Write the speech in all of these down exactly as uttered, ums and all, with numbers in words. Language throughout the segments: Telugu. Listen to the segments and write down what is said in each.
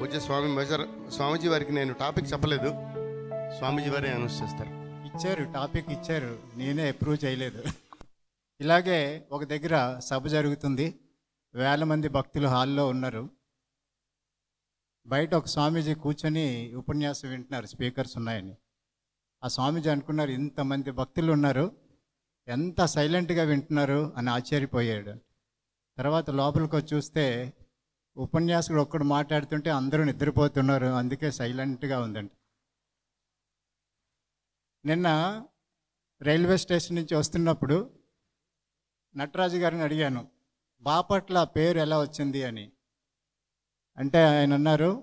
పూజ్య స్వామి మెజర్ స్వామీజీ వారికి నేను టాపిక్ చెప్పలేదు, స్వామీజీ వారే అనౌన్స్ చేస్తారు. ఇచ్చారు, టాపిక్ ఇచ్చారు, నేనే అప్రూవ్ చేయలేదు. ఇలాగే ఒక దగ్గర సభ జరుగుతుంది, వేల మంది భక్తులు హాల్లో ఉన్నారు. బయట ఒక స్వామీజీ కూర్చొని ఉపన్యాసం వింటున్నారు, స్పీకర్స్ ఉన్నాయని. ఆ స్వామీజీ అనుకున్నారు, ఇంతమంది భక్తులు ఉన్నారు, ఎంత సైలెంట్గా వింటున్నారు అని ఆశ్చర్యపోయాడు. తర్వాత లోపలికి వచ్చి చూస్తే ఉపన్యాసకుడు ఒక్కడు మాట్లాడుతుంటే అందరూ నిద్రపోతున్నారు, అందుకే సైలెంట్గా ఉందండి. నిన్న రైల్వే స్టేషన్ నుంచి వస్తున్నప్పుడు నటరాజు గారిని అడిగాను, బాపట్ల పేరు ఎలా వచ్చింది అని. అంటే ఆయన అన్నారు,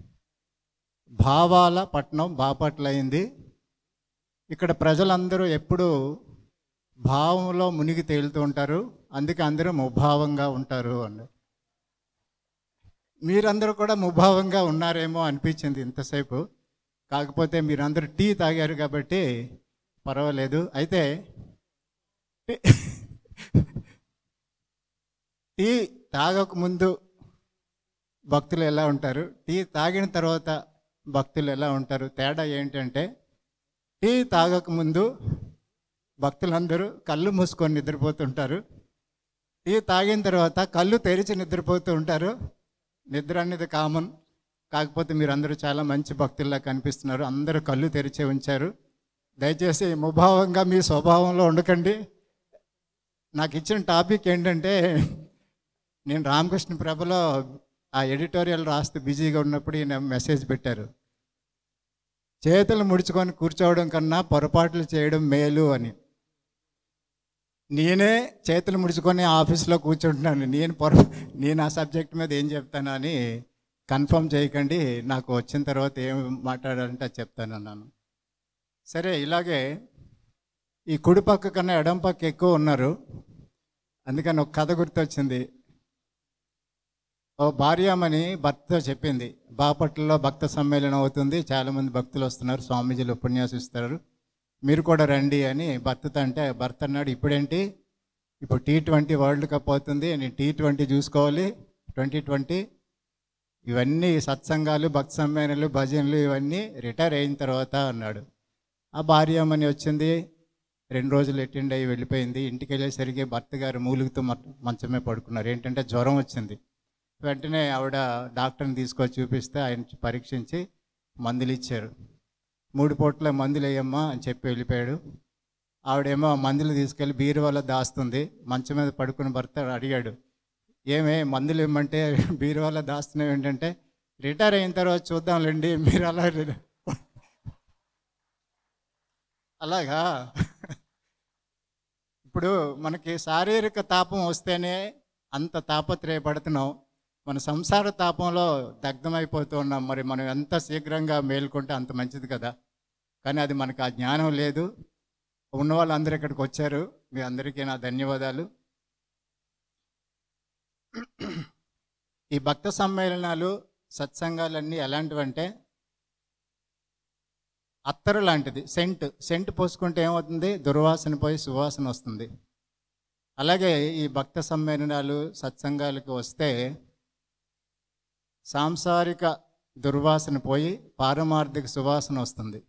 భావాల పట్నం బాపట్ల అయింది, ఇక్కడ ప్రజలందరూ ఎప్పుడూ భావంలో మునిగి తేలుతూ ఉంటారు, అందుకే అందరూ ముభావంగా ఉంటారు అన్నారు. మీరందరూ కూడా ముభావంగా ఉన్నారేమో అనిపించింది ఇంతసేపు, కాకపోతే మీరందరూ టీ తాగారు కాబట్టి పర్వాలేదు. అయితే టీ తాగకముందు భక్తులు ఎలా ఉంటారు, టీ తాగిన తర్వాత భక్తులు ఎలా ఉంటారు, తేడా ఏంటంటే టీ తాగకముందు భక్తులందరూ కళ్ళు మూసుకొని నిద్రపోతుంటారు, టీ తాగిన తర్వాత కళ్ళు తెరిచి నిద్రపోతూ ఉంటారు. నిద్ర అనేది కామన్, కాకపోతే మీరు అందరూ చాలా మంచి భక్తుల్లా కనిపిస్తున్నారు, అందరూ కళ్ళు తెరిచే ఉంచారు. దయచేసి ముభావంగా మీ స్వభావంలో ఉండకండి. నాకు ఇచ్చిన టాపిక్ ఏంటంటే, నేను రామకృష్ణ ప్రభలో ఆ ఎడిటోరియల్ రాస్తూ బిజీగా ఉన్నప్పుడు ఈయన మెసేజ్ పెట్టారు, చేతులు ముడుచుకొని కూర్చోవడం కన్నా పొరపాట్లు చేయడం మేలు అని. నేనే చేతులు ముడుచుకొని ఆఫీస్లో కూర్చుంటున్నాను, నేను పొర నేను ఆ సబ్జెక్ట్ మీద ఏం చెప్తాను అని కన్ఫర్మ్ చేయకండి, నాకు వచ్చిన తర్వాత ఏం మాట్లాడాలంటే అది చెప్తానన్నాను. సరే, ఇలాగే ఈ కుడి పక్క కన్నా ఎడం పక్క ఎక్కువ ఉన్నారు, అందుకని ఒక కథ గుర్తొచ్చింది. ఓ భార్యామణి భర్తతో చెప్పింది, బాపట్లలో భక్త సమ్మేళనం అవుతుంది, చాలామంది భక్తులు వస్తున్నారు, స్వామీజీలు ఉపన్యాసిస్తారు, మీరు కూడా రండి అని భర్తతో అంటే, భర్త అన్నాడు, ఇప్పుడేంటి, ఇప్పుడు టీ ట్వంటీ వరల్డ్ కప్ అవుతుంది, నేను టీ ట్వంటీ చూసుకోవాలి, ట్వంటీ ట్వంటీ ఇవన్నీ సత్సంగాలు భక్తి సమ్మేళనాలు భజనలు ఇవన్నీ రిటైర్ అయిన తర్వాత అన్నాడు. ఆ భార్యామణి వచ్చింది, రెండు రోజులు అటెండ్ అయ్యి వెళ్ళిపోయింది. ఇంటికి వెళ్ళేసరికి భర్త గారు మూలుగుతూ మంచమే పడుకున్నారు. ఏంటంటే జ్వరం వచ్చింది. వెంటనే ఆవిడ డాక్టర్ని తీసుకొచ్చి చూపిస్తే ఆయన పరీక్షించి మందులు ఇచ్చారు. మూడు పూట్ల మందులు వేయమ్మా అని చెప్పి వెళ్ళిపోయాడు. ఆవిడేమో మందులు తీసుకెళ్ళి బీరువాలో దాస్తుంది. మంచం మీద పడుకున్న భర్త అడిగాడు, ఏమే మందులు ఇవ్వమంటే బీరువాలో దాస్తున్నావు ఏంటంటే, రిటైర్ అయిన తర్వాత చూద్దాంలేండి, మీరు అలా అలాగా. ఇప్పుడు మనకి శారీరక తాపం వస్తేనే అంత తాపత్రయపడుతున్నాం, మన సంసార తాపంలో దగ్ధమైపోతూ ఉన్నాం. మరి మనం ఎంత శీఘ్రంగా మేల్కొంటే అంత మంచిది కదా, కానీ అది మనకు ఆ జ్ఞానం లేదు. ఉన్న వాళ్ళందరూ ఇక్కడికి వచ్చారు, మీ అందరికీ నా ధన్యవాదాలు. ఈ భక్త సమ్మేళనాలు సత్సంగాలన్నీ ఎలాంటివంటే అత్తరు లాంటిది, సెంట్ సెంట్ పోసుకుంటే ఏమవుతుంది, దుర్వాసన పోయి సువాసన వస్తుంది. అలాగే ఈ భక్త సమ్మేళనాలు సత్సంగాలకు వస్తే సాంసారిక దుర్వాసన పోయి పారమార్థిక సువాసన వస్తుంది.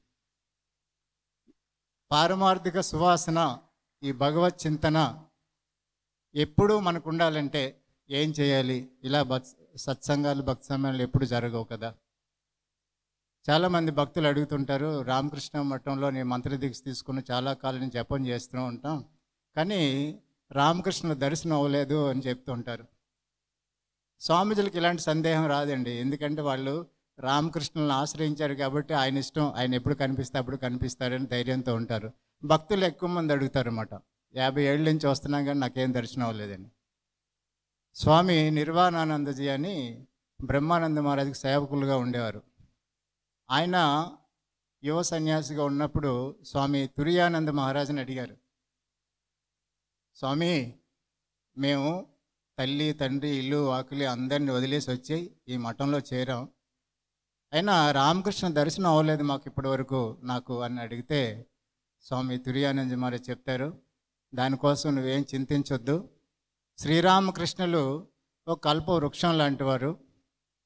పారమార్థిక సువాసన, ఈ భగవత్ చింతన ఎప్పుడూ మనకు ఉండాలంటే ఏం చేయాలి? ఇలా భక్ సత్సంగాలు భక్తి సమ్మేళనాలు ఎప్పుడు జరగవు కదా. చాలామంది భక్తులు అడుగుతుంటారు, రామకృష్ణ మఠంలో నేను మంత్రదీక్ష తీసుకుని చాలా కాలం నుంచి జపం చేస్తూ ఉంటాం, కానీ రామకృష్ణ దర్శనం అవ్వలేదు అని చెప్తుంటారు. స్వామీజీలకు ఇలాంటి సందేహం రాదండి, ఎందుకంటే వాళ్ళు రామకృష్ణులను ఆశ్రయించారు కాబట్టి ఆయన ఇష్టం, ఆయన ఎప్పుడు కనిపిస్తే అప్పుడు కనిపిస్తారని ధైర్యంతో ఉంటారు. భక్తులు ఎక్కువ మంది అడుగుతారు అన్నమాట, యాభై ఏళ్ళ నుంచి వస్తున్నాం కానీ నాకేం దర్శనం అవ్వలేదని. స్వామి నిర్వాణానందజీ అని బ్రహ్మానంద మహారాజుకి సేవకులుగా ఉండేవారు. ఆయన యువ సన్యాసిగా ఉన్నప్పుడు స్వామి తురియానంద మహారాజుని అడిగారు, స్వామి మేము తల్లి తండ్రి ఇల్లు వాకిలి అందరిని వదిలేసి వచ్చి ఈ మఠంలో చేరాం, అయినా రామకృష్ణ దర్శనం అవ్వలేదు మాకు ఇప్పటి వరకు నాకు అని అడిగితే, స్వామి తురియానంద మహారాజు చెప్తారు, దానికోసం నువ్వేం చింతించొద్దు, శ్రీరామకృష్ణులు ఒక కల్ప వృక్షం లాంటి వారు,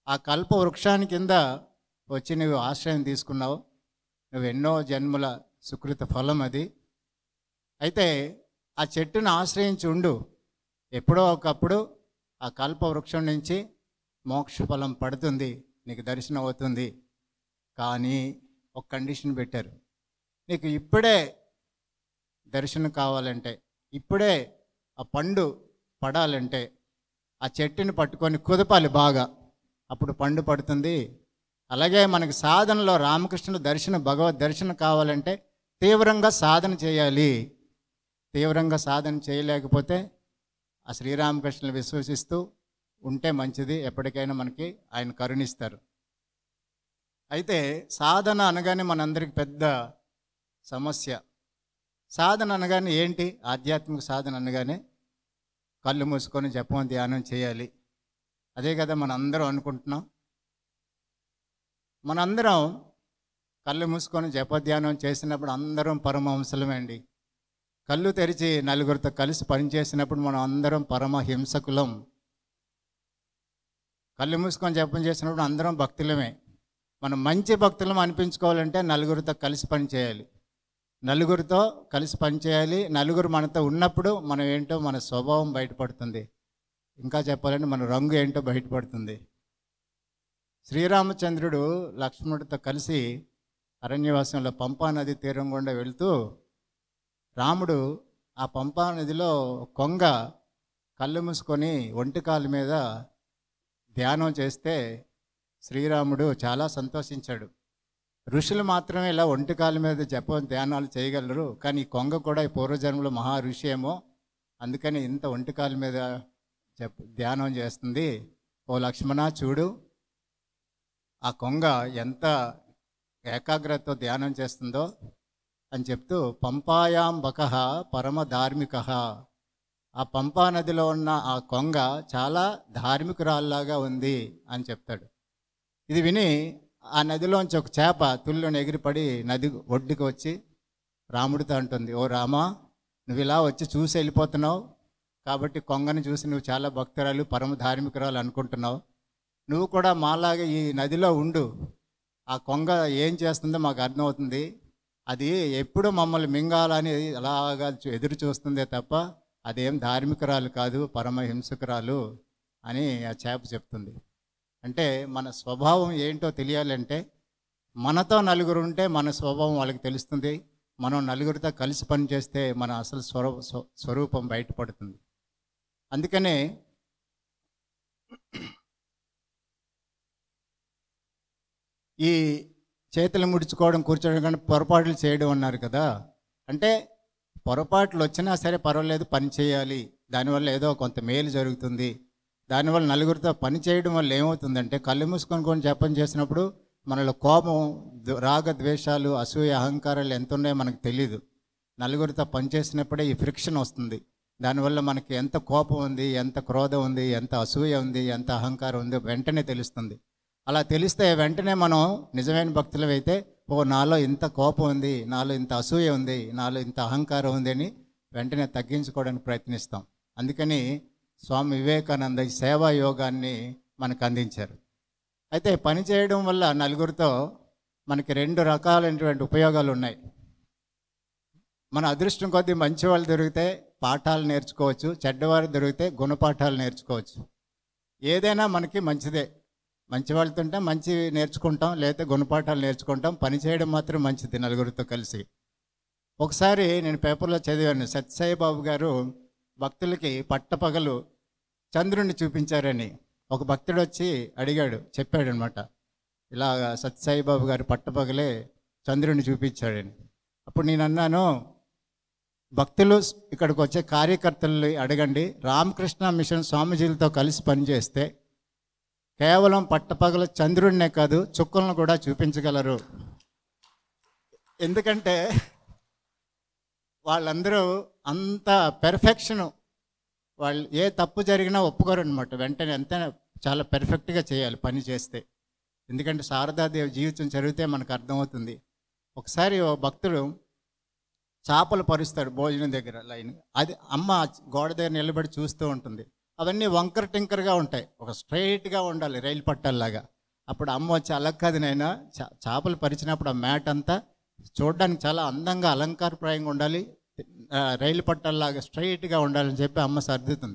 ఆ కల్ప వృక్షాన్ని కింద వచ్చి నువ్వు ఆశ్రయం తీసుకున్నావు. నువ్వు ఎన్నో జన్మల సుకృత ఫలం అది. అయితే ఆ చెట్టును ఆశ్రయించి ఉండు. ఎప్పుడో ఒకప్పుడు ఆ కల్ప వృక్షం నుంచి మోక్ష ఫలం పడుతుంది, నీకు దర్శనం అవుతుంది. కానీ ఒక కండిషన్ పెట్టారు, నీకు ఇప్పుడే దర్శనం కావాలంటే, ఇప్పుడే ఆ పండు పడాలంటే ఆ చెట్టుని పట్టుకొని కుదపాలి బాగా, అప్పుడు పండు పడుతుంది. అలాగే మనకి సాధనలో రామకృష్ణుల దర్శనం, భగవద్ దర్శనం కావాలంటే తీవ్రంగా సాధన చేయాలి. తీవ్రంగా సాధన చేయలేకపోతే ఆ శ్రీరామకృష్ణులు విశ్వసిస్తూ ఉంటే మంచిది, ఎప్పటికైనా మనకి ఆయన కరుణిస్తారు. అయితే సాధన అనగానే మనందరికి పెద్ద సమస్య. సాధన అనగానే ఏంటి? ఆధ్యాత్మిక సాధన అనగానే కళ్ళు మూసుకొని జపం ధ్యానం చేయాలి, అదే కదా మనందరం అనుకుంటున్నాం. మనందరం కళ్ళు మూసుకొని జపధ్యానం చేసినప్పుడు అందరం పరమహంసలమే అండి. కళ్ళు తెరిచి నలుగురితో కలిసి పనిచేసినప్పుడు మనం అందరం పరమహింసకులం. కళ్ళు మూసుకొని జపం చేసినప్పుడు అందరం భక్తులమే. మనం మంచి భక్తులం అనిపించుకోవాలంటే నలుగురితో కలిసి పని చేయాలి, నలుగురితో కలిసి పని చేయాలి. నలుగురు మనతో ఉన్నప్పుడు మనం ఏంటో మన స్వభావం బయటపడుతుంది. ఇంకా చెప్పాలంటే మన రంగు ఏంటో బయటపడుతుంది. శ్రీరామచంద్రుడు లక్ష్మణుడితో కలిసి అరణ్యవాసంలో పంపా నది తీరం గుండా వెళుతూ, రాముడు ఆ పంపా నదిలో కొంగ కళ్ళు మూసుకొని ఒంటికాల మీద ధ్యానం చేస్తే శ్రీరాముడు చాలా సంతోషించాడు. ఋషులు మాత్రమే ఇలా ఒంటికాల మీద జపం ధ్యానాలు చేయగలరు, కానీ ఈ కొంగ కూడా ఈ పూర్వజన్మలో మహా ఋషి ఏమో, అందుకని ఇంత ఒంటికాల మీద జప ధ్యానం చేస్తుంది. ఓ లక్ష్మణ చూడు, ఆ కొంగ ఎంత ఏకాగ్రతతో ధ్యానం చేస్తుందో అని చెప్తూ, పంపాయాం బకః పరమ ధార్మిక, ఆ పంపా నదిలో ఉన్న ఆ కొంగ చాలా ధార్మికురాల్లాగా ఉంది అని చెప్తాడు. ఇది విని ఆ నదిలోంచి ఒక చేప తుల్లుని ఎగిరిపడి నది ఒడ్డుకి వచ్చి రాముడితో అంటుంది, ఓ రామా, నువ్వు ఇలా వచ్చి చూసి వెళ్ళిపోతున్నావు కాబట్టి కొంగని చూసి నువ్వు చాలా భక్తురాలు పరమ ధార్మికురాలు అనుకుంటున్నావు. నువ్వు కూడా మాలాగా ఈ నదిలో ఉండు, ఆ కొంగ ఏం చేస్తుందో మాకు అర్థమవుతుంది. అది ఎప్పుడు మమ్మల్ని మింగాలని అలాగా ఎదురు చూస్తుందే తప్ప అదేం ధార్మికురాలు కాదు, పరమహింసకురాలు అని ఆ చేప చెప్తుంది. అంటే మన స్వభావం ఏంటో తెలియాలంటే మనతో నలుగురు ఉంటే మన స్వభావం వాళ్ళకి తెలుస్తుంది. మనం నలుగురితో కలిసి పనిచేస్తే మన అసలు స్వరూ స్వరూపం బయటపడుతుంది. అందుకనే ఈ చేతులు ముడుచుకోవడం, కూర్చోవడం కానీ పొరపాట్లు చేయడం అన్నారు కదా. అంటే పొరపాట్లు వచ్చినా సరే పర్వాలేదు, పని చేయాలి, దానివల్ల ఏదో కొంత మేలు జరుగుతుంది. దానివల్ల నలుగురితో పని చేయడం వల్ల ఏమవుతుందంటే, కళ్ళు మూసుకొని కొన్ని జపం చేసినప్పుడు మనలో కోపం, రాగ ద్వేషాలు, అసూయ, అహంకారాలు ఎంత ఉన్నాయో మనకు తెలియదు. నలుగురితో పనిచేసినప్పుడే ఈ ఫ్రిక్షన్ వస్తుంది. దానివల్ల మనకి ఎంత కోపం ఉంది, ఎంత క్రోధం ఉంది, ఎంత అసూయ ఉంది, ఎంత అహంకారం ఉంది వెంటనే తెలుస్తుంది. అలా తెలిస్తే వెంటనే మనం నిజమైన భక్తులమైతే, ఓ నాలో ఇంత కోపం ఉంది, నాలో ఇంత అసూయ ఉంది, నాలో ఇంత అహంకారం ఉంది అని వెంటనే తగ్గించుకోవడానికి ప్రయత్నిస్తాం. అందుకని స్వామి వివేకానంద ఈ సేవా యోగాన్ని మనకు అందించారు. అయితే పని చేయడం వల్ల నలుగురితో మనకి రెండు రకాలైనటువంటి ఉపయోగాలు ఉన్నాయి. మన అదృష్టం కొద్దీ మంచి వాళ్ళు దొరికితే పాఠాలు నేర్చుకోవచ్చు, చెడ్డవారు దొరికితే గుణపాఠాలు నేర్చుకోవచ్చు. ఏదైనా మనకి మంచిదే. మంచి వాళ్ళతో మంచి నేర్చుకుంటాం, లేకపోతే గుణపాఠాలు నేర్చుకుంటాం. పని చేయడం మాత్రం మంచిది నలుగురితో కలిసి. ఒకసారి నేను పేపర్లో చదివాను, సత్యసాయి బాబు గారు భక్తులకి పట్టపగలు చంద్రుడిని చూపించారని. ఒక భక్తుడు వచ్చి అడిగాడు, చెప్పాడు అనమాట, ఇలా సత్యసాయి బాబు గారు పట్టపగలే చంద్రుడిని చూపించాడని. అప్పుడు నేను అన్నాను, భక్తులు ఇక్కడికి వచ్చే కార్యకర్తలు అడగండి, రామకృష్ణ మిషన్ స్వామీజీలతో కలిసి పనిచేస్తే కేవలం పట్టపగల చంద్రుడినే కాదు చుక్కలను కూడా చూపించగలరు. ఎందుకంటే వాళ్ళందరూ అంత పెర్ఫెక్షను, వాళ్ళు ఏ తప్పు జరిగినా ఒప్పుకోరు అనమాట. వెంటనే అంతే చాలా పెర్ఫెక్ట్గా చేయాలి పని చేస్తే. ఎందుకంటే శారదాదేవి జీవితం చదివితే మనకు అర్థమవుతుంది. ఒకసారి ఓ భక్తుడు చేపలు పరుస్తాడు భోజనం దగ్గర లైన్. అది అమ్మ గోడ దగ్గర నిలబడి చూస్తూ ఉంటుంది. అవన్నీ వంకర టింకర్గా ఉంటాయి. ఒక స్ట్రైట్గా ఉండాలి రైలు పట్టాల్లాగా. అప్పుడు అమ్మ వచ్చి అలా కాదు నైనా, చా చేపలు పరిచినప్పుడు ఆ మ్యాట్ అంతా చూడడానికి చాలా అందంగా అలంకారప్రాయంగా ఉండాలి, రైలు పట్టాల్లాగా స్ట్రైట్గా ఉండాలని చెప్పి అమ్మ సర్దుతుంది.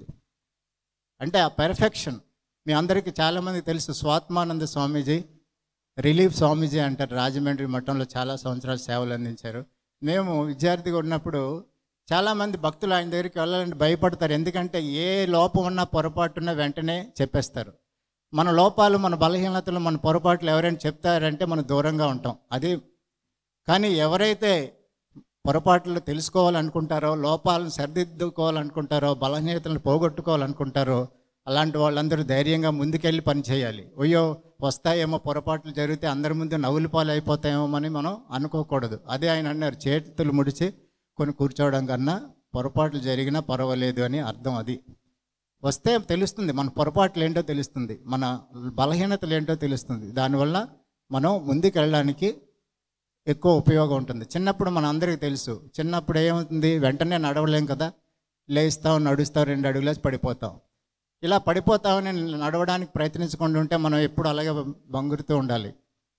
అంటే ఆ పెర్ఫెక్షన్ మీ అందరికీ చాలామందికి తెలుసు. స్వాత్మానంద స్వామీజీ, రిలీఫ్ స్వామీజీ అంటారు, రాజమండ్రి మఠంలో చాలా సంవత్సరాలు సేవలు అందించారు. మేము విద్యార్థిగా ఉన్నప్పుడు చాలామంది భక్తులు ఆయన దగ్గరికి వెళ్ళాలంటే భయపడతారు. ఎందుకంటే ఏ లోపం ఉన్నా పొరపాటున్నా వెంటనే చెప్పేస్తారు. మన లోపాలు, మన బలహీనతలు, మన పొరపాట్లు ఎవరైనా చెప్తారంటే మనం దూరంగా ఉంటాం. అది కానీ ఎవరైతే పొరపాట్లు తెలుసుకోవాలనుకుంటారో, లోపాలను సరిదిద్దుకోవాలనుకుంటారో, బలహీనతలను పోగొట్టుకోవాలనుకుంటారో అలాంటి వాళ్ళందరూ ధైర్యంగా ముందుకెళ్ళి పనిచేయాలి. అయ్యో వస్తాయేమో, పొరపాట్లు జరిగితే అందరి ముందు నవ్వులు పాలు అయిపోతాయేమో అని మనం అనుకోకూడదు. అదే ఆయన అన్నారు, చేతులు ముడిచి కొన్ని కూర్చోవడం కన్నా పొరపాట్లు జరిగినా పర్వాలేదు అని అర్థం. అది వస్తే తెలుస్తుంది, మన పొరపాట్లు ఏంటో తెలుస్తుంది, మన బలహీనతలు ఏంటో తెలుస్తుంది. దానివల్ల మనం ముందుకు వెళ్ళడానికి ఎక్కువ ఉపయోగం ఉంటుంది. చిన్నప్పుడు మన అందరికీ తెలుసు, చిన్నప్పుడు ఏమవుతుంది, వెంటనే నడవలేం కదా, లేస్తాం, నడుస్తాం, రెండు అడుగులేసి పడిపోతాం. ఇలా పడిపోతామని నడవడానికి ప్రయత్నించకుండా ఉంటే మనం ఎప్పుడు అలాగే బంగురుతూ ఉండాలి.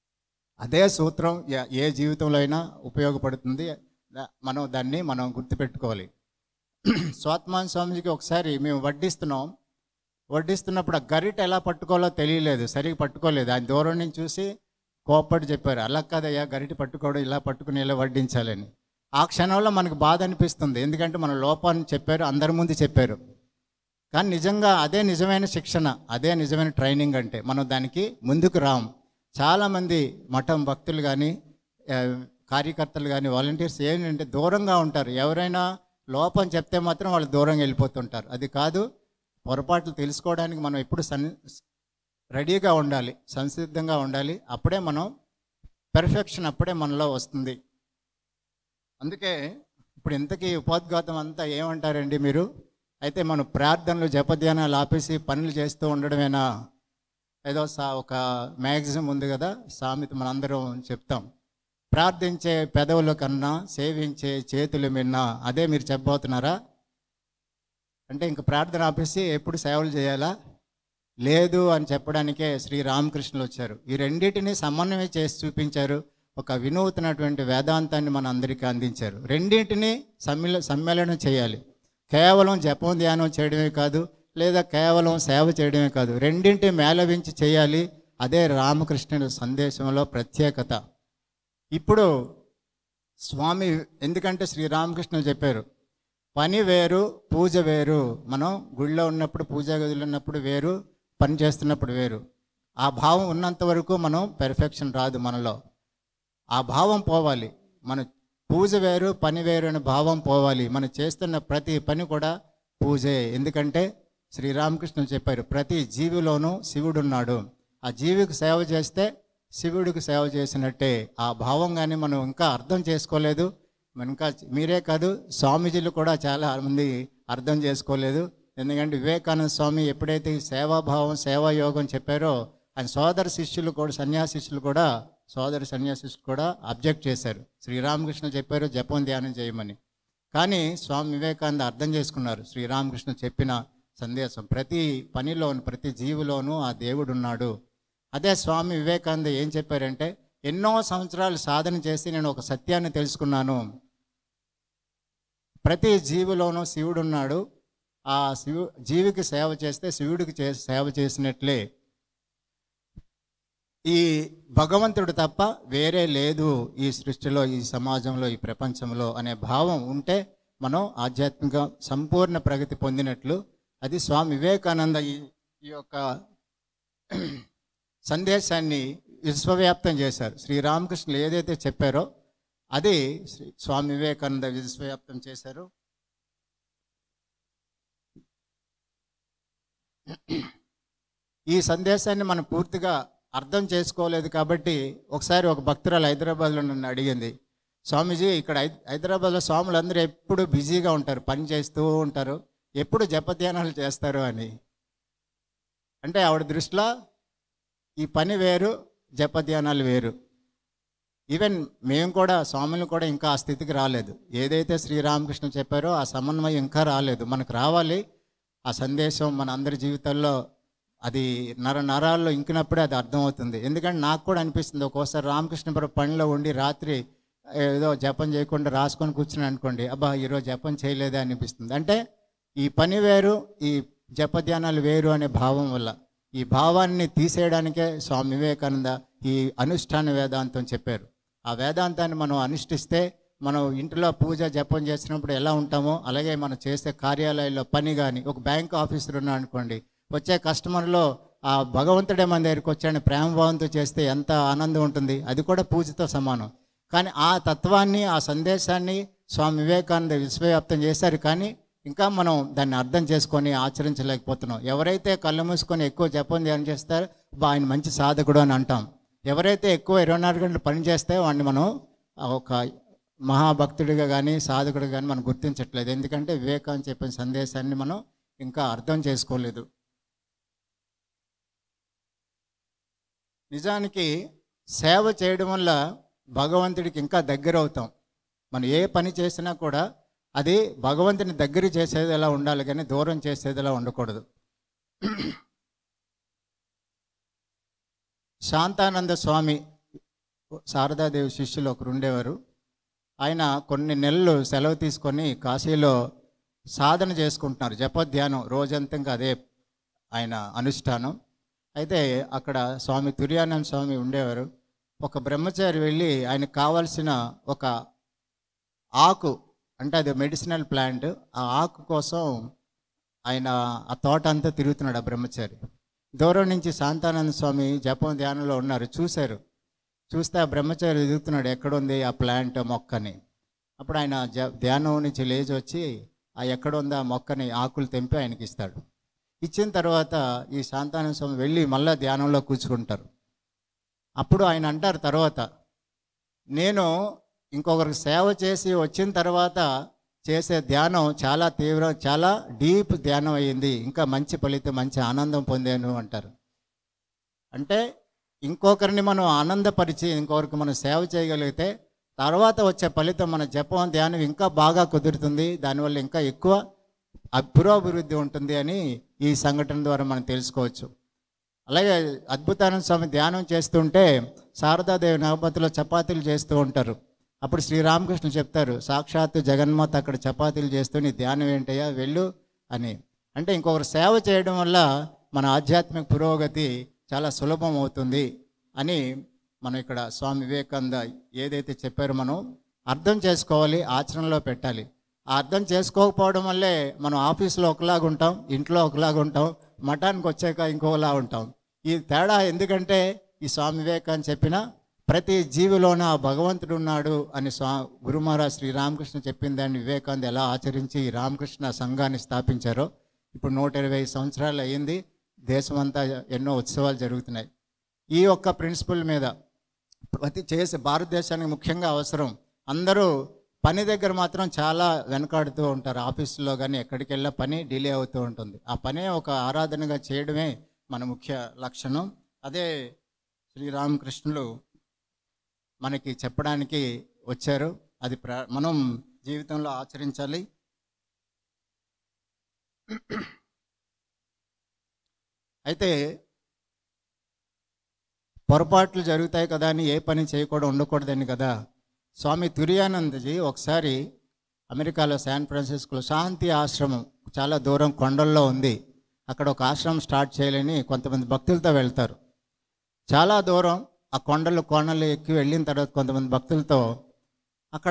అదే సూత్రం ఏ జీవితంలో అయినా ఉపయోగపడుతుంది. మనం దాన్ని మనం గుర్తుపెట్టుకోవాలి. స్వాత్మానంద స్వామీజీకి ఒకసారి మేము వడ్డిస్తున్నాం, వడ్డిస్తున్నప్పుడు ఆ గరిట ఎలా పట్టుకోవాలో తెలియలేదు, సరిగ్గా పట్టుకోలేదు. ఆయన దూరం నుంచి చూసి కోప్పటి చెప్పారు, అలా కాదయ్యా గరిట పట్టుకోవడం, ఇలా పట్టుకుని ఇలా వడ్డించాలని. ఆ క్షణంలో మనకు బాధ అనిపిస్తుంది, ఎందుకంటే మన లోపాన్ని చెప్పారు, అందరి ముందు చెప్పారు. కానీ నిజంగా అదే నిజమైన శిక్షణ, అదే నిజమైన ట్రైనింగ్. అంటే మనం దానికి ముందుకు రాం. చాలామంది మఠం భక్తులు కానీ కార్యకర్తలు కానీ వాలంటీర్స్ ఏంటంటే దూరంగా ఉంటారు. ఎవరైనా లోపం చెప్తే మాత్రం వాళ్ళు దూరంగా వెళ్ళిపోతుంటారు. అది కాదు, పొరపాట్లు తెలుసుకోవడానికి మనం ఎప్పుడు సన్ రెడీగా ఉండాలి, సంసిద్ధంగా ఉండాలి. అప్పుడే మనం పెర్ఫెక్షన్ అప్పుడే మనలో వస్తుంది. అందుకే ఇప్పుడు ఇంతకీ ఉపోద్ఘాతం అంతా ఏమంటారండి మీరు? అయితే మనం ప్రార్థనలు జపధ్యానాలు ఆపేసి పనులు చేస్తూ ఉండడమేనా? ఏదో సా ఒక మ్యాగజిన్ ఉంది కదా, సామెత మనందరం చెప్తాం, ప్రార్థించే పెదవుల కన్నా సేవించే చేతులు మిన్నా. అదే మీరు చెప్పబోతున్నారా? అంటే ఇంక ప్రార్థన ఆపేసి ఎప్పుడు సేవలు చేయాలా? లేదు అని చెప్పడానికే శ్రీరామకృష్ణులు వచ్చారు. ఈ రెండింటినీ సమన్వయం చేసి చూపించారు. ఒక వినూతనటువంటి వేదాంతాన్ని మన అందరికీ అందించారు. రెండింటినీ సమ్మిల సమ్మేళనం చేయాలి. కేవలం జపం ధ్యానం చేయడమే కాదు, లేదా కేవలం సేవ చేయడమే కాదు, రెండింటి మేళవించి చేయాలి. అదే రామకృష్ణుల సందేశంలో ప్రత్యేకత. ఇప్పుడు స్వామి, ఎందుకంటే శ్రీరామకృష్ణులు చెప్పారు, పని వేరు, పూజ వేరు. మనం గుళ్ళో ఉన్నప్పుడు, పూజా గదిలో ఉన్నప్పుడు వేరు, పని చేస్తున్నప్పుడు వేరు. ఆ భావం ఉన్నంత వరకు మనం పెర్ఫెక్షన్ రాదు మనలో. ఆ భావం పోవాలి. మన పూజ వేరు, పని వేరు అనే భావం పోవాలి. మనం చేస్తున్న ప్రతి పని కూడా పూజే. ఎందుకంటే శ్రీరామకృష్ణులు చెప్పారు, ప్రతి జీవిలోనూ శివుడున్నాడు. ఆ జీవికి సేవ చేస్తే శివుడికి సేవ చేసినట్టే. ఆ భావం కానీ మనం ఇంకా అర్థం చేసుకోలేదు. ఇంకా మీరే కాదు, స్వామీజీలు కూడా చాలా మంది అర్థం చేసుకోలేదు. ఎందుకంటే వివేకానంద స్వామి ఎప్పుడైతే సేవాభావం, సేవాయోగం చెప్పారో, ఆయన సోదర శిష్యులు కూడా, సన్యాసిష్యులు కూడా సోదర సన్యాసిష్యులు కూడా అబ్జెక్ట్ చేశారు. శ్రీరామకృష్ణ చెప్పారు జపం ధ్యానం చేయమని. కానీ స్వామి వివేకానంద అర్థం చేసుకున్నారు శ్రీరామకృష్ణ చెప్పిన సందేశం. ప్రతి పనిలోను, ప్రతి జీవిలోనూ ఆ దేవుడు ఉన్నాడు. అదే స్వామి వివేకానంద ఏం చెప్పారంటే, ఎన్నో సంవత్సరాలు సాధన చేసి నేను ఒక సత్యాన్ని తెలుసుకున్నాను. ప్రతి జీవిలోనూ శివుడు ఉన్నాడు. ఆ శివు జీవికి సేవ చేస్తే శివుడికి చే సేవ చేసినట్లే. ఈ భగవంతుడు తప్ప వేరే లేదు ఈ సృష్టిలో, ఈ సమాజంలో, ఈ ప్రపంచంలో అనే భావం ఉంటే మనం ఆధ్యాత్మిక సంపూర్ణ ప్రగతి పొందినట్లు. అది స్వామి వివేకానంద ఈ ఈ యొక్క సందేశాన్ని విశ్వవ్యాప్తం చేశారు. శ్రీరామకృష్ణులు ఏదైతే చెప్పారో అది శ్రీ స్వామి వివేకానంద విశ్వవ్యాప్తం చేశారు. ఈ సందేశాన్ని మనం పూర్తిగా అర్థం చేసుకోలేదు కాబట్టి ఒకసారి ఒక భక్తురాలు హైదరాబాద్లో నన్ను అడిగింది, స్వామీజీ ఇక్కడ హైదరాబాద్లో స్వాములు అందరూ ఎప్పుడు బిజీగా ఉంటారు, పని చేస్తూ ఉంటారు, ఎప్పుడు జపధ్యానాలు చేస్తారు అని. అంటే ఆవిడ దృష్టిలో ఈ పని వేరు, జపధ్యానాలు వేరు. ఈవెన్ మేము కూడా, స్వాములు కూడా ఇంకా ఆ స్థితికి రాలేదు. ఏదైతే శ్రీరామకృష్ణ చెప్పారో ఆ సమన్వయం ఇంకా రాలేదు. మనకు రావాలి. ఆ సందేశం మన అందరి జీవితాల్లో అది నర నరాల్లో ఇంకినప్పుడే అది అర్థమవుతుంది. ఎందుకంటే నాకు కూడా అనిపిస్తుంది, ఒక్కోసారి రామకృష్ణపురం పనిలో ఉండి రాత్రి ఏదో జపం చేయకుండా రాసుకొని కూర్చుని అనుకోండి, అబ్బా ఈరోజు జపం చేయలేదే అనిపిస్తుంది. అంటే ఈ పని వేరు, ఈ జపధ్యానాలు వేరు అనే భావం వల్ల, ఈ భావాన్ని తీసేయడానికే స్వామి వివేకానంద ఈ అనుష్ఠాన వేదాంతం చెప్పారు. ఆ వేదాంతాన్ని మనం అనుష్ఠిస్తే మనం ఇంట్లో పూజ జపం చేసినప్పుడు ఎలా ఉంటామో అలాగే మనం చేసే కార్యాలయాల్లో పని కానీ, ఒక బ్యాంక్ ఆఫీసర్ ఉన్నా అనుకోండి, వచ్చే కస్టమర్లో ఆ భగవంతుడే మన దగ్గరికి వచ్చాడని ప్రేమభావంతో చేస్తే ఎంత ఆనందం ఉంటుంది. అది కూడా పూజతో సమానం. కానీ ఆ తత్వాన్ని, ఆ సందేశాన్ని స్వామి వివేకానంద విశ్వవ్యాప్తం చేశారు. కానీ ఇంకా మనం దాన్ని అర్థం చేసుకొని ఆచరించలేకపోతున్నాం. ఎవరైతే కళ్ళు మూసుకొని ఎక్కువ జపం ధ్యానం చేస్తారో బా ఆయన మంచి సాధకుడు అని అంటాం. ఎవరైతే ఎక్కువ ఇరవై నాలుగు గంటలు పని చేస్తే వాడిని మనం ఒక మహాభక్తుడిగా కానీ సాధకుడిగా కానీ మనం గుర్తించట్లేదు. ఎందుకంటే వివేకానంద చెప్పిన సందేశాన్ని మనం ఇంకా అర్థం చేసుకోలేదు. నిజానికి సేవ చేయడం వల్ల భగవంతుడికి ఇంకా దగ్గర అవుతాం. మనం ఏ పని చేసినా కూడా అది భగవంతుని దగ్గర చేసేది ఎలా ఉండాలి కానీ దూరం చేసేది ఎలా ఉండకూడదు. శాంతానంద స్వామి శారదాదేవి శిష్యులు ఒకరు ఉండేవారు. ఆయన కొన్ని నెలలు సెలవు తీసుకొని కాశీలో సాధన చేసుకుంటున్నారు, జపధ్యానం రోజంతా. ఇంకా అదే ఆయన అనుష్ఠానం. అయితే అక్కడ స్వామి తుర్యానంద స్వామి ఉండేవారు. ఒక బ్రహ్మచారి వెళ్ళి ఆయనకు కావాల్సిన ఒక ఆకు, అంటే అది మెడిసినల్ ప్లాంట్, ఆ ఆకు కోసం ఆయన ఆ తోట అంతా తిరుగుతున్నాడు ఆ బ్రహ్మచారి. దూరం నుంచి శాంతానంద స్వామి జపం ధ్యానంలో ఉన్నారు, చూశారు. చూస్తే ఆ బ్రహ్మచారి ఎదుగుతున్నాడు ఎక్కడుంది ఆ ప్లాంట్ మొక్కని. అప్పుడు ఆయన జ ధ్యానం నుంచి లేచి వచ్చి ఆ ఎక్కడుంది ఆ మొక్కని ఆకులు తెంపి ఆయనకి ఇస్తాడు. ఇచ్చిన తర్వాత ఈ శాంతానంద స్వామి వెళ్ళి మళ్ళీ ధ్యానంలో కూర్చుకుంటారు. అప్పుడు ఆయన అంటారు తర్వాత, నేను ఇంకొకరికి సేవ చేసి వచ్చిన తర్వాత చేసే ధ్యానం చాలా తీవ్ర, చాలా డీప్ ధ్యానం అయ్యింది, ఇంకా మంచి ఫలితం, మంచి ఆనందం పొందాను అంటారు. అంటే ఇంకొకరిని మనం ఆనందపరిచి ఇంకొకరికి మనం సేవ చేయగలిగితే తర్వాత వచ్చే ఫలితం మన జపం ధ్యానం ఇంకా బాగా కుదురుతుంది, దానివల్ల ఇంకా ఎక్కువ పురోభివృద్ధి ఉంటుంది అని ఈ సంఘటన ద్వారా మనం తెలుసుకోవచ్చు. అలాగే అద్భుతానంద స్వామి ధ్యానం చేస్తుంటే శారదాదేవి నవపతిలో చపాతీలు చేస్తూ ఉంటారు. అప్పుడు శ్రీరామకృష్ణ చెప్తారు, సాక్షాత్తు జగన్మాత అక్కడ చపాతీలు చేస్తూ నీ ధ్యానం ఏంటయ్యా వెళ్ళు అని. అంటే ఇంకొకరు సేవ చేయడం వల్ల మన ఆధ్యాత్మిక పురోగతి చాలా సులభం అవుతుంది అని మనం ఇక్కడ స్వామి వివేకానంద ఏదైతే చెప్పారో మనం అర్థం చేసుకోవాలి, ఆచరణలో పెట్టాలి. ఆ అర్థం చేసుకోకపోవడం వల్లే మనం ఆఫీస్లో ఒకలాగా ఉంటాం, ఇంట్లో ఒకలాగా ఉంటాం, మఠానికి వచ్చాక ఇంకోలా ఉంటాం. ఈ తేడా ఎందుకంటే ఈ స్వామి వివేకానంద చెప్పిన ప్రతి జీవిలోన భగవంతుడు ఉన్నాడు అని స్వా గురు మహారాజ్ శ్రీరామకృష్ణ చెప్పిన దాన్ని వివేకానంద ఎలా ఆచరించి రామకృష్ణ సంఘాన్ని స్థాపించారో ఇప్పుడు నూట ఇరవై సంవత్సరాలు అయ్యింది. దేశమంతా ఎన్నో ఉత్సవాలు జరుగుతున్నాయి. ఈ ఒక్క ప్రిన్సిపల్ మీద ప్రతి చేసే భారతదేశానికి ముఖ్యంగా అవసరం. అందరూ పని దగ్గర మాత్రం చాలా వెనకాడుతూ ఉంటారు. ఆఫీసులో కానీ ఎక్కడికి వెళ్ళినా పని డిలే అవుతూ ఉంటుంది. ఆ పనే ఒక ఆరాధనగా చేయడమే మన ముఖ్య లక్షణం. అదే శ్రీరామకృష్ణులు మనకి చెప్పడానికి వచ్చారు. అది ప్ర మనం జీవితంలో ఆచరించాలి. అయితే పొరపాట్లు జరుగుతాయి కదా అని ఏ పని చేయకూడదు ఉండకూడదని కదా. స్వామి తుర్యానందజీ ఒకసారి అమెరికాలో శాన్ ఫ్రాన్సిస్కోలో శాంతి ఆశ్రమం చాలా దూరం కొండల్లో ఉంది. అక్కడ ఒక ఆశ్రమం స్టార్ట్ చేయాలని కొంతమంది భక్తులతో వెళ్తారు. చాలా దూరం ఆ కొండలు కోణలు ఎక్కి వెళ్ళిన తర్వాత కొంతమంది భక్తులతో అక్కడ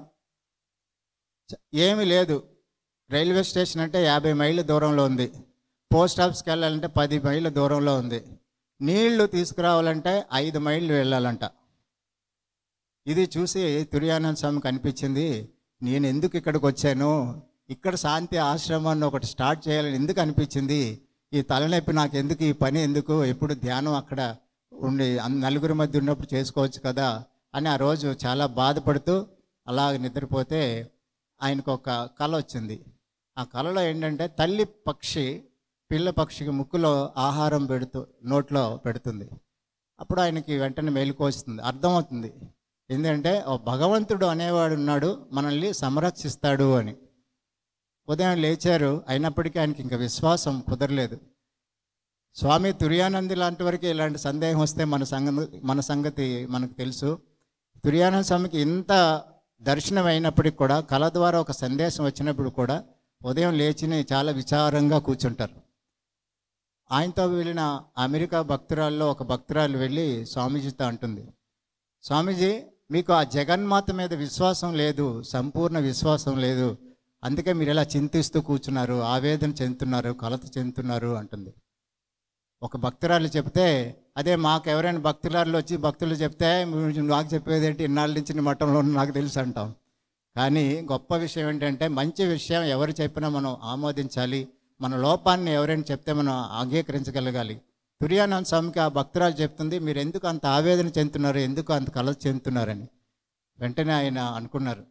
ఏమీ లేదు. రైల్వే స్టేషన్ అంటే యాభై మైళ్ళ దూరంలో ఉంది. పోస్ట్ ఆఫీస్కి వెళ్ళాలంటే పది మైళ్ళ దూరంలో ఉంది. నీళ్లు తీసుకురావాలంటే ఐదు మైళ్ళు వెళ్ళాలంట. ఇది చూసి తుర్యానంద స్వామికి అనిపించింది, నేను ఎందుకు ఇక్కడికి వచ్చాను, ఇక్కడ శాంతి ఆశ్రమాన్ని ఒకటి స్టార్ట్ చేయాలని ఎందుకు అనిపించింది, ఈ తలనొప్పి నాకు ఎందుకు, ఈ పని ఎందుకు, ఎప్పుడు ధ్యానం అక్కడ ఉండి నలుగురి మధ్య ఉన్నప్పుడు చేసుకోవచ్చు కదా అని ఆ రోజు చాలా బాధపడుతూ అలా నిద్రపోతే ఆయనకు ఒక కళ వచ్చింది. ఆ కళలో ఏంటంటే తల్లి పక్షి పిల్ల పక్షికి ముక్కులో ఆహారం పెడుతూ నోట్లో పెడుతుంది. అప్పుడు ఆయనకి వెంటనే మెలకు వస్తుంది, అర్థమవుతుంది ఎందుకంటే భగవంతుడు అనేవాడు ఉన్నాడు, మనల్ని సంరక్షిస్తాడు అని. ఉదయం లేచారు, అయినప్పటికీ ఆయనకి ఇంకా విశ్వాసం కుదరలేదు. స్వామి తుర్యానంది లాంటి వరకు ఇలాంటి సందేహం వస్తే మన సంగతి మన సంగతి మనకు తెలుసు. తుర్యానంద స్వామికి ఇంత దర్శనం అయినప్పటికి కూడా కళ ద్వారా ఒక సందేశం వచ్చినప్పుడు కూడా ఉదయం లేచిని చాలా విచారంగా కూర్చుంటారు. ఆయనతో వెళ్ళిన అమెరికా భక్తురాల్లో ఒక భక్తురాలు వెళ్ళి స్వామీజీతో అంటుంది, స్వామీజీ మీకు ఆ జగన్మాత మీద విశ్వాసం లేదు, సంపూర్ణ విశ్వాసం లేదు, అందుకే మీరు ఇలా చింతిస్తూ కూర్చున్నారు, ఆవేదన చెందుతున్నారు, కలత చెందుతున్నారు అంటుంది. ఒక భక్తురాలు చెప్తే, అదే మాకు ఎవరైనా భక్తురాలు వచ్చి భక్తులు చెప్తే నాకు చెప్పేది ఏంటి, ఇన్నాళ్ళ నుంచి నీ మఠంలో నాకు తెలుసు అంటాం. కానీ గొప్ప విషయం ఏంటంటే మంచి విషయం ఎవరు చెప్పినా మనం ఆమోదించాలి, మన లోపాన్ని ఎవరైనా చెప్తే మనం అంగీకరించగలగాలి. తుర్యానంద స్వామికి ఆ భక్తురాలు చెప్తుంది, మీరు ఎందుకు అంత ఆవేదన చెందుతున్నారు, ఎందుకు అంత కలత చెందుతున్నారని. వెంటనే ఆయన అనుకున్నారు,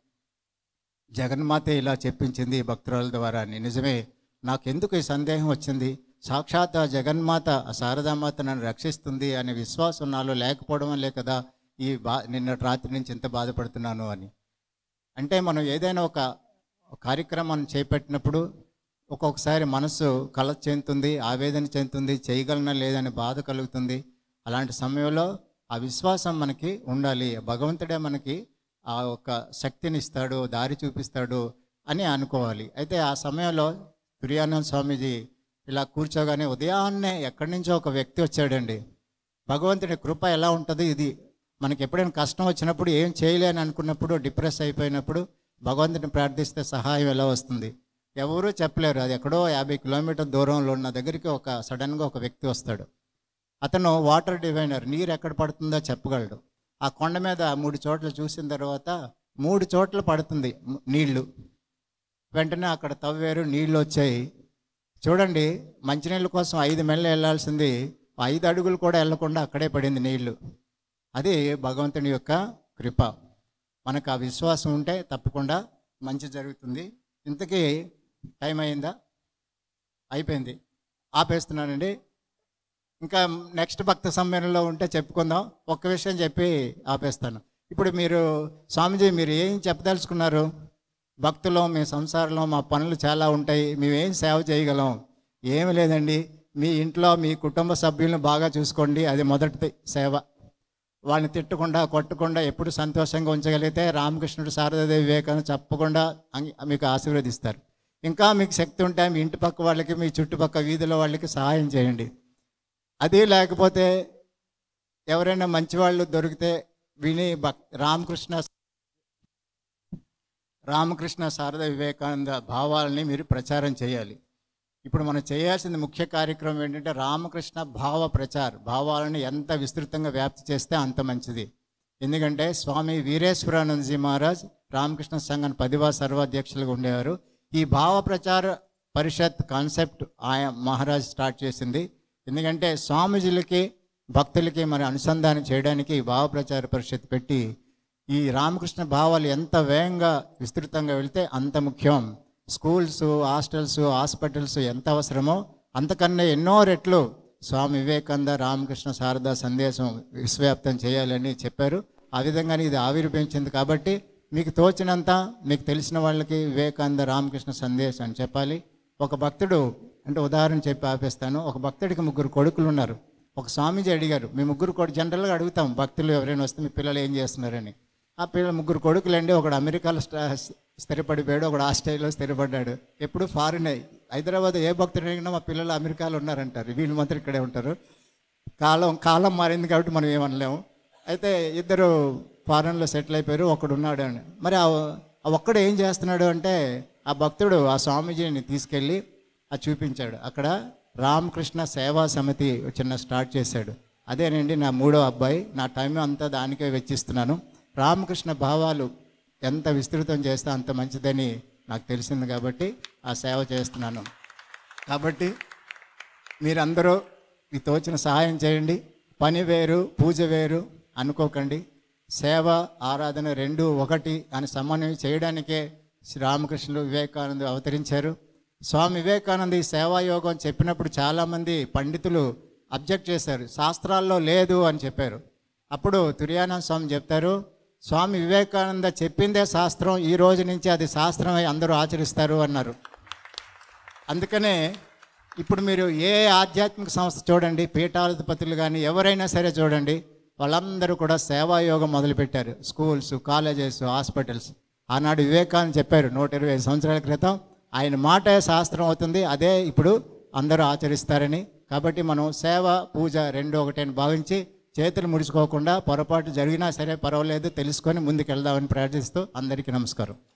జగన్మాతే ఇలా చెప్పించింది ఈ భక్తురాల ద్వారా అని. నిజమే, నాకెందుకు ఈ సందేహం వచ్చింది, సాక్షాత్ ఆ జగన్మాత ఆ శారదామాత నన్ను రక్షిస్తుంది అనే విశ్వాసం నాలో లేకపోవడం వల్లే కదా ఈ బా నిన్న రాత్రి నుంచి ఎంత బాధపడుతున్నాను అని. అంటే మనం ఏదైనా ఒక కార్యక్రమాన్ని చేపట్టినప్పుడు ఒక్కొక్కసారి మనసు కలత చెందుతుంది, ఆవేదన చెందుతుంది, చేయగలనా లేదని బాధ కలుగుతుంది. అలాంటి సమయంలో ఆ విశ్వాసం మనకి ఉండాలి. భగవంతుడే మనకి ఆ ఒక శక్తిని ఇస్తాడు, దారి చూపిస్తాడు అని అనుకోవాలి. అయితే ఆ సమయంలో తుర్యానంద స్వామీజీ ఇలా కూర్చోగానే ఉదయాన్నే ఎక్కడి నుంచో ఒక వ్యక్తి వచ్చాడండి. భగవంతుడి కృప ఎలా ఉంటుంది, ఇది మనకి ఎప్పుడైనా కష్టం వచ్చినప్పుడు ఏం చేయలేని అనుకున్నప్పుడు డిప్రెస్ అయిపోయినప్పుడు భగవంతుని ప్రార్థిస్తే సహాయం ఎలా వస్తుంది, ఎవరూ చెప్పలేరు. అది ఎక్కడో యాభై కిలోమీటర్ దూరంలో ఉన్న దగ్గరికి ఒక సడన్గా ఒక వ్యక్తి వస్తాడు. అతను వాటర్ డివైనర్, నీరు ఎక్కడ పడుతుందో చెప్పగలడు. ఆ కొండ మీద మూడు చోట్ల చూసిన తర్వాత మూడు చోట్ల పడుతుంది నీళ్లు. వెంటనే అక్కడ తవ్వేరు, నీళ్ళు వచ్చాయి. చూడండి, మంచినీళ్ళ కోసం ఐదు మెళ్ళు వెళ్ళాల్సింది ఐదు అడుగులు కూడా వెళ్ళకుండా అక్కడే పడింది నీళ్లు. అది భగవంతుని యొక్క కృప. మనకు ఆ విశ్వాసం ఉంటే తప్పకుండా మంచి జరుగుతుంది. ఇంతకీ టైం అయిందా? అయిపోయింది, ఆపేస్తున్నానండి. ఇంకా నెక్స్ట్ భక్త సమ్మేళనంలో ఉంటే చెప్పుకుందాం. ఒక్క విషయం చెప్పి ఆపేస్తాను. ఇప్పుడు మీరు స్వామీజీ మీరు ఏం చెప్పదలుచుకున్నారు? భక్తులు మీ సంసారంలో మా పనులు చాలా ఉంటాయి, మేమేం సేవ చేయగలం? ఏమి లేదండి, మీ ఇంట్లో మీ కుటుంబ సభ్యులను బాగా చూసుకోండి, అది మొదటి సేవ. వాళ్ళని తిట్టకుండా కొట్టకుండా ఎప్పుడు సంతోషంగా ఉంచగలిగితే రామకృష్ణుడు శారదాదేవి వివేకానంద తప్పకుండా మీకు ఆశీర్వదిస్తారు. ఇంకా మీకు శక్తి ఉంటే మీ ఇంటి పక్క వాళ్ళకి, మీ చుట్టుపక్కల వీధిలో వాళ్ళకి సహాయం చేయండి. అది లేకపోతే ఎవరైనా మంచివాళ్ళు దొరికితే విని భక్ రామకృష్ణ రామకృష్ణ శారదా వివేకానంద భావాలని మీరు ప్రచారం చేయాలి. ఇప్పుడు మనం చేయాల్సిన ముఖ్య కార్యక్రమం ఏంటంటే రామకృష్ణ భావ ప్రచార్. భావాలను ఎంత విస్తృతంగా వ్యాప్తి చేస్తే అంత మంచిది. ఎందుకంటే స్వామి వీరేశ్వరానందజీ మహారాజ్ రామకృష్ణ సంఘాన్ని పదివ సర్వాధ్యక్షులుగా ఉండేవారు. ఈ భావ ప్రచార పరిషత్ కాన్సెప్ట్ ఆయన మహారాజ్ స్టార్ట్ చేసింది. ఎందుకంటే స్వామీజీలకి భక్తులకి మరి అనుసంధానం చేయడానికి ఈ భావ ప్రచార పరిషత్ పెట్టి ఈ రామకృష్ణ భావాలు ఎంత వేగంగా విస్తృతంగా వెళితే అంత ముఖ్యం. స్కూల్స్, హాస్టల్స్, హాస్పిటల్స్ ఎంత అవసరమో అంతకన్నా ఎన్నో రెట్లు స్వామి వివేకానంద రామకృష్ణ శారదా సందేశం విశ్వవ్యాప్తం చేయాలని చెప్పారు. ఆ విధంగానే ఇది ఆవిర్భవించింది. కాబట్టి మీకు తోచినంత మీకు తెలిసిన వాళ్ళకి వివేకానంద రామకృష్ణ సందేశం అని చెప్పాలి. ఒక భక్తుడు, అంటే ఉదాహరణ చెప్పి ఆపేస్తాను, ఒక భక్తుడికి ముగ్గురు కొడుకులు ఉన్నారు. ఒక స్వామీజీ అడిగారు, మీ ముగ్గురు కొడుకు జనరల్గా అడుగుతాం భక్తులు ఎవరైనా వస్తే మీ పిల్లలు ఏం చేస్తున్నారని. ఆ పిల్లలు ముగ్గురు కొడుకులు అండి, ఒకడు అమెరికాలో స్థిరపడిపోయాడు, ఒకడు ఆస్ట్రేలియాలో స్థిరపడ్డాడు. ఎప్పుడు ఫారిన్. హైదరాబాద్ ఏ భక్తుడు అడిగినా మా పిల్లలు అమెరికాలో ఉన్నారంటారు, వీళ్ళు మాత్రం ఇక్కడే ఉంటారు. కాలం కాలం మారింది కాబట్టి మనం ఏమనలేము. అయితే ఇద్దరు ఫారెన్లో సెటిల్ అయిపోయారు, ఒకడు ఉన్నాడు అని. మరి ఆ ఒక్కడు ఏం చేస్తున్నాడు అంటే ఆ భక్తుడు ఆ స్వామీజీని తీసుకెళ్ళి అది చూపించాడు. అక్కడ రామకృష్ణ సేవా సమితి చిన్న స్టార్ట్ చేశాడు. అదేనండి నా మూడో అబ్బాయి, నా టైం అంతా దానికే వెచ్చిస్తున్నాను. రామకృష్ణ భావాలు ఎంత విస్తృతం చేస్తే అంత మంచిదని నాకు తెలిసింది కాబట్టి ఆ సేవ చేస్తున్నాను. కాబట్టి మీరందరూ మీ తోచిన సహాయం చేయండి. పని వేరు, పూజ వేరు అనుకోకండి. సేవ, ఆరాధన రెండు ఒకటి అని సమన్వయం చేయడానికే శ్రీరామకృష్ణులు వివేకానంద అవతరించారు. స్వామి వివేకానంద ఈ సేవాయోగం చెప్పినప్పుడు చాలామంది పండితులు అబ్జెక్ట్ చేశారు, శాస్త్రాల్లో లేదు అని చెప్పారు. అప్పుడు తుర్యానంద స్వామి చెప్తారు, స్వామి వివేకానంద చెప్పిందే శాస్త్రం, ఈ రోజు నుంచి అది శాస్త్రమై అందరూ ఆచరిస్తారు అన్నారు. అందుకనే ఇప్పుడు మీరు ఏ ఆధ్యాత్మిక సంస్థ చూడండి, పీఠాధిపతులు కానీ ఎవరైనా సరే చూడండి, వాళ్ళందరూ కూడా సేవాయోగం మొదలుపెట్టారు. Schools, colleges, hospitals. ఆనాడు వివేకానంద చెప్పారు నూట ఇరవై సంవత్సరాల క్రితం, ఆయన మాట శాస్త్రం అవుతుంది, అదే ఇప్పుడు అందరూ ఆచరిస్తారని. కాబట్టి మనం సేవ, పూజ రెండు ఒకటని భావించి చేతులు ముడుచుకోకుండా పొరపాటు జరిగినా సరే పర్వాలేదు తెలుసుకొని ముందుకు వెళ్దామని ప్రార్థిస్తూ అందరికీ నమస్కారం.